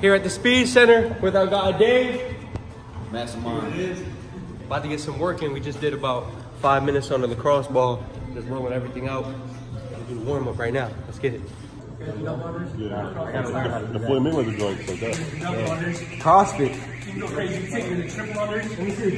here at the Speed Center with our guy Dave. Mastermind. About to get some work in. We just did about 5 minutes on the lacrosse ball, just rolling everything out. We're doing warm up right now. Let's get it. The Floyd Mayweather joint like that. CrossFit. You can go crazy. You take the triple unders. Let me see.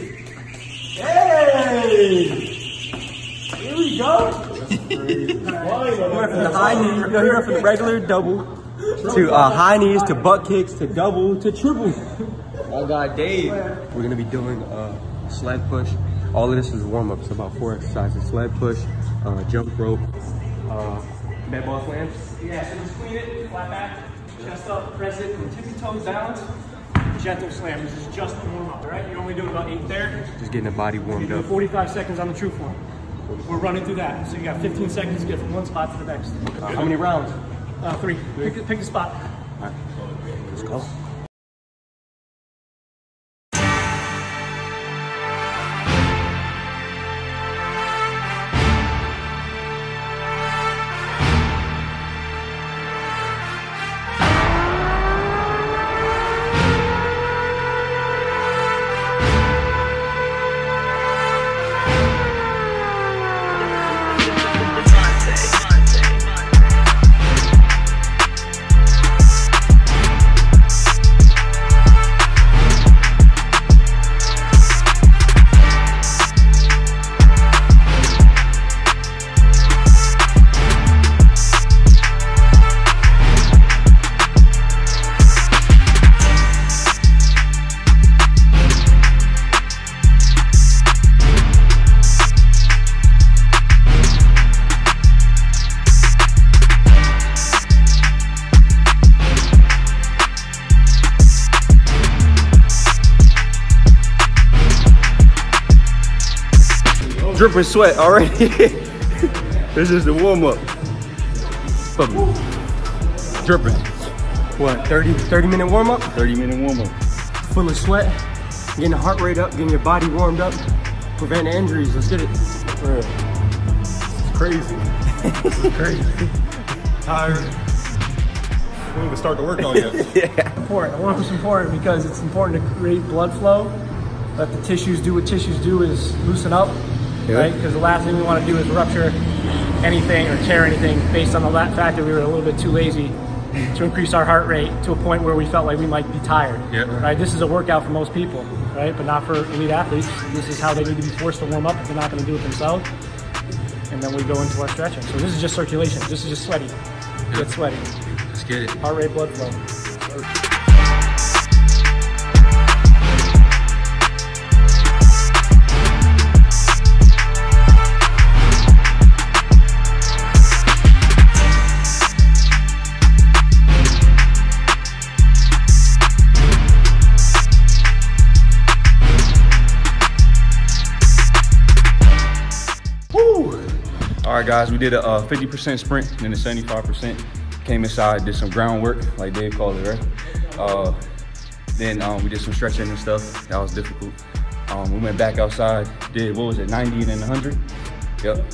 Hey! Here we go. We're from the high knee. You're here from the regular double to high knees to butt kicks to double to triple. Oh God, Dave. We're gonna be doing sled push. All of this is warm up. It's about 4 exercises: sled push, jump rope, med ball slams. Yeah, so just clean it, flat back, chest up, press it, from tippy toes balance, gentle slam. This is just a warm up, all right? You're only doing about 8 there. Just getting the body warmed You do up. 45 seconds on the true form. We're running through that. So you got 15 seconds to get from one spot to the next. How many rounds? 3. Pick the spot. All right, let's go. Dripping sweat already. This is the warm up. Dripping. What, 30-minute warm up? 30-minute warm up. Full of sweat, getting the heart rate up, getting your body warmed up, preventing injuries. Let's get it. It's crazy. It's crazy. Tired. We didn't even start to work on yet. Yeah. Important. Warm up's important because it's important to create blood flow. Let the tissues do what tissues do, is loosen up. Yeah. Right? Because the last thing we want to do is rupture anything or tear anything based on the fact that we were a little bit too lazy to increase our heart rate to a point where we felt like we might be tired. Yeah. Right? This is a workout for most people, right? But not for elite athletes. This is how they need to be forced to warm up if they're not going to do it themselves. And then we go into our stretching. So this is just circulation. This is just sweaty. Yeah. Get sweaty. Let's get it. Heart rate, blood flow. All right, guys, we did a 50% sprint, and then a 75%. Came inside, did some groundwork, like Dave called it, right? Then we did some stretching and stuff. That was difficult. We went back outside, did, what was it, 90 and then 100? Yep.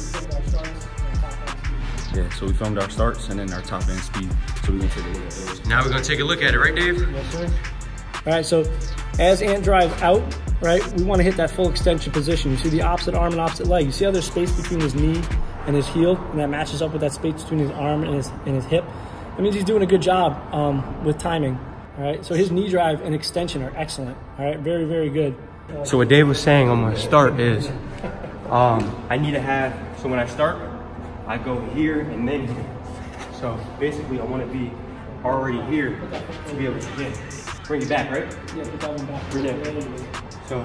Yeah, so we filmed our starts and then our top end speed. So we're gonna take a look at those. Now we're gonna take a look at it, right, Dave? Yes, sir. All right, so as Ant drives out, right, we want to hit that full extension position. You see the opposite arm and opposite leg. You see how there's space between his knee and his heel, and that matches up with that space between his arm and his hip. That means he's doing a good job with timing. All right, so his knee drive and extension are excellent. All right, very, very good. So what Dave was saying on my start is, I need to have, so when I start, I go here and then here. So basically I want to be already here to be able to get, bring it back, right? Yeah, put that one back. Bring it. So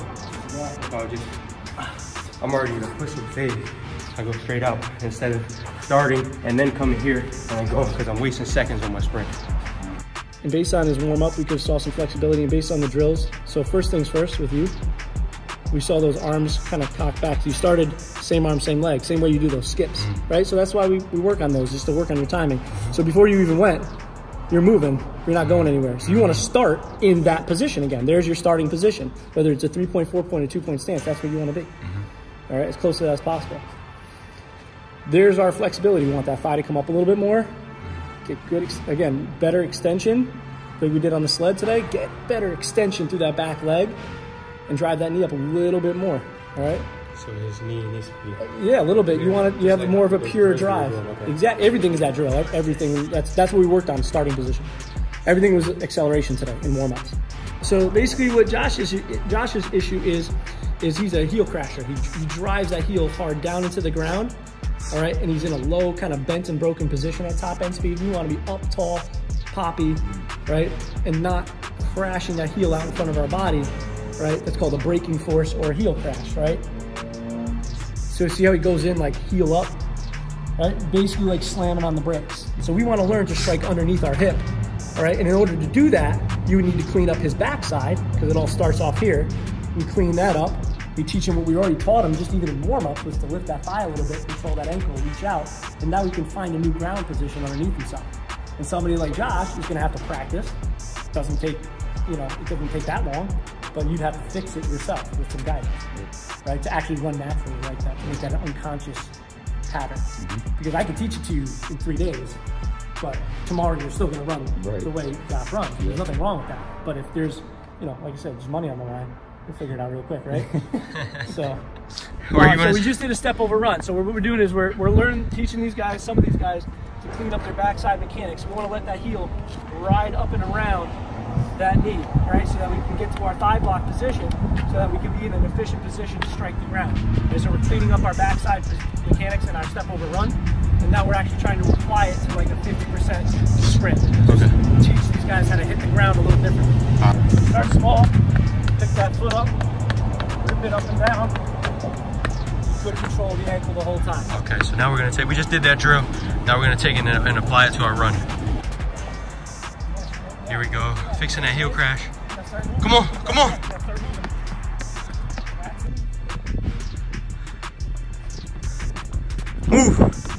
I'm already in a pushing phase. I go straight out instead of starting and then coming here and then going, because I'm wasting seconds on my sprint. And based on his warm-up, we could have saw some flexibility, and based on the drills. So first things first with you, we saw those arms kind of cocked back. So you started same arm, same leg, same way you do those skips, right? So that's why we work on those, just to work on your timing. So before you even went, you're moving, you're not going anywhere. So you want to start in that position again. There's your starting position. Whether it's a 3-point, 4-point, or 2-point stance, that's where you want to be. All right, as close to that as possible. There's our flexibility. We want that thigh to come up a little bit more. Get good, again, better extension, like we did on the sled today, get better extension through that back leg and drive that knee up a little bit more, all right? So his knee needs to be... Yeah, a little bit. You have more of a pure drive. Okay. Exactly. Everything is that drill. Everything, that's what we worked on, starting position. Everything was acceleration today in warm-ups. So basically what Josh's issue is he's a heel crasher. He drives that heel hard down into the ground, all right? And he's in a low kind of bent and broken position at top end speed. You want to be up tall, poppy, right? And not crashing that heel out in front of our body, right? That's called a braking force or a heel crash, right? So see how he goes in like heel up, right? Basically like slamming on the brakes. So we want to learn to strike underneath our hip, all right? And in order to do that, you would need to clean up his backside because it all starts off here. We clean that up. We teach him what we already taught him, just even in warm-ups, was to lift that thigh a little bit, control that ankle, reach out, and now we can find a new ground position underneath himself. And somebody like Josh is gonna have to practice. It doesn't take that long, but you'd have to fix it yourself with some guidance, right? To actually run naturally like that, to make that an unconscious pattern. Because I can teach it to you in 3 days, but tomorrow you're still gonna run the way Josh runs. There's nothing wrong with that. But if there's, like I said, there's money on the line, we'll figure it out real quick, right? So we just did a step over run. So what we're doing is we're teaching these guys, some of these guys, to clean up their backside mechanics. We want to let that heel ride up and around that knee, right? So that we can get to our thigh block position, so that we can be in an efficient position to strike the ground. And so we're cleaning up our backside mechanics in our step over run, and now we're actually trying to apply it to like a 50% sprint. Okay. Teach these guys how to hit the ground a little differently. Start small, pick that foot up, rip it up and down. Good control of the ankle the whole time. Okay, so now we're gonna take, we just did that drill. Now we're gonna take it and apply it to our run. Here we go, fixing that heel crash. Come on, come on. Move.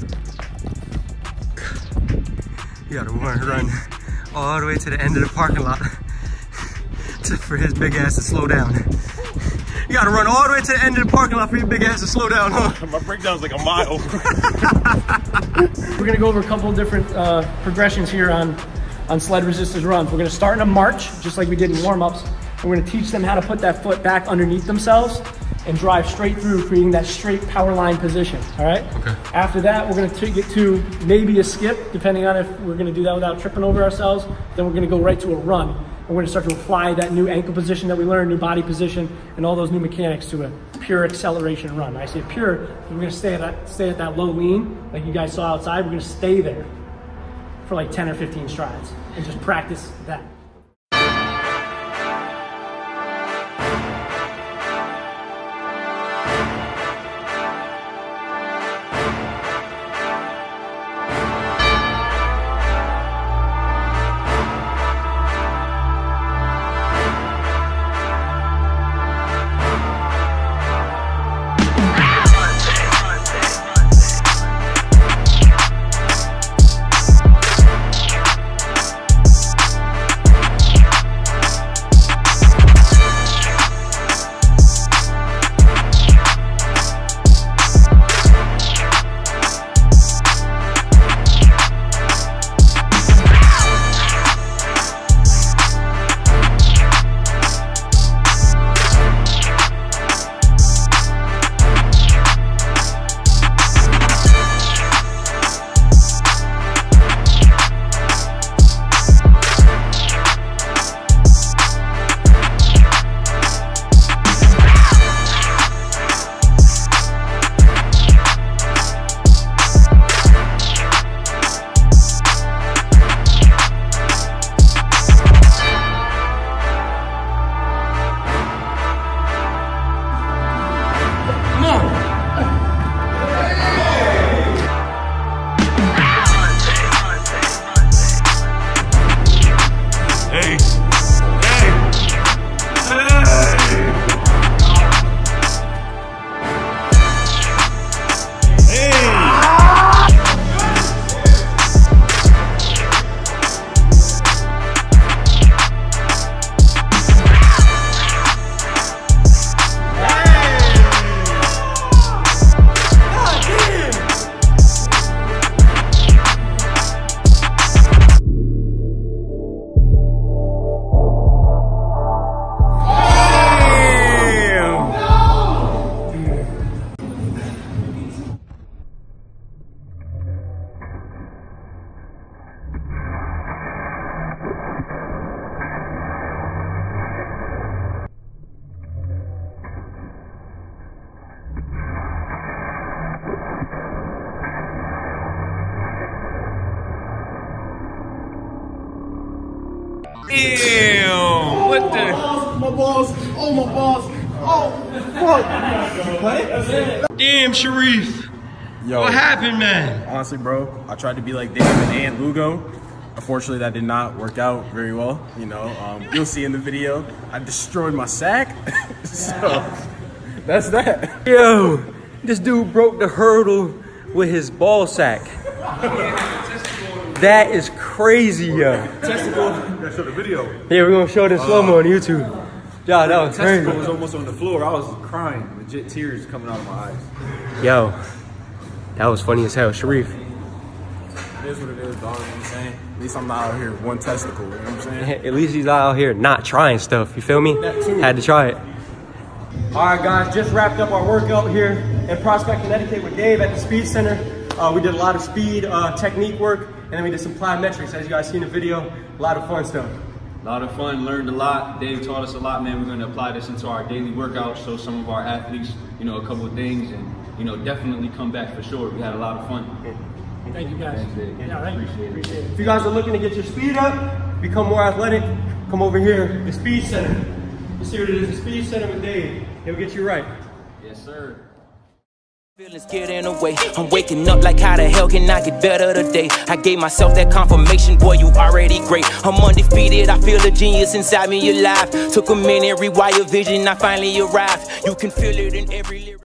You gotta run all the way to the end of the parking lot for his big ass to slow down. You gotta run all the way to the end of the parking lot for your big ass to slow down, huh? My breakdown's like a mile. We're gonna go over a couple of different progressions here on sled resistance runs. We're gonna start in a march, just like we did in warm-ups. We're gonna teach them how to put that foot back underneath themselves and drive straight through, creating that straight power line position, all right? Okay. After that, we're gonna take it to maybe a skip, depending on if we're gonna do that without tripping over ourselves. Then we're gonna go right to a run. And we're gonna start to apply that new ankle position that we learned, new body position, and all those new mechanics to a pure acceleration run. I say pure, we're gonna stay at that low lean, like you guys saw outside. We're gonna stay there for like 10 or 15 strides and just practice that. Damn! What the? My balls. Oh, my balls. Oh, fuck. Damn, Sharif. Yo, What happened, man? honestly, bro, I tried to be like Dave and Aunt Lugo. Unfortunately, that did not work out very well. You know, you'll see in the video, I destroyed my sack. So, that's that. Yo, this dude broke the hurdle with his ball sack. That is crazy, yo. Testicle. Gotta show the video. Yeah, we're gonna show this slow-mo on YouTube. Yeah, that was crazy. Testicle was almost on the floor. I was crying, legit tears coming out of my eyes. Yo, that was funny as hell, Sharif. It is what it is, dog. You know what I'm saying? At least I'm not out here with one testicle. You know what I'm saying? At least he's not out here not trying stuff. You feel me? Had to try it. All right, guys, just wrapped up our workout here in Prospect, Connecticut with Dave at the Speed Center. We did a lot of speed technique work, and then we did some plyometrics, as you guys see in the video. A lot of fun stuff. A lot of fun, learned a lot. Dave taught us a lot, man. We're going to apply this into our daily workouts, show some of our athletes, you know, a couple of things, and, you know, definitely come back for sure. We had a lot of fun. Thank you, guys. Thanks, Dave. Yeah, thank you. Appreciate it. If you guys are looking to get your speed up, become more athletic, come over here, the Speed Center. You see what it is, the Speed Center with Dave. He'll get you right. Yes, sir. Feelings get in the way. I'm waking up like how the hell can I get better today? I gave myself that confirmation, boy, you already great. I'm undefeated, I feel the genius inside me alive. Took a minute, rewire vision, I finally arrived. You can feel it in every lyric.